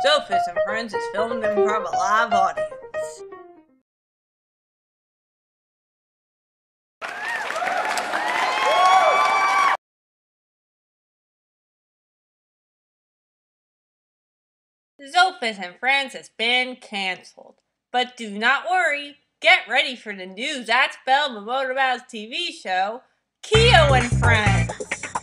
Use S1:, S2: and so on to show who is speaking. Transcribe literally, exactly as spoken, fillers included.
S1: Zofis and Friends is filmed in front of a live audience. Zofis and Friends has been cancelled. But do not worry, get ready for the new Zatspel Momotoba's T V show, Kiyo and Friends.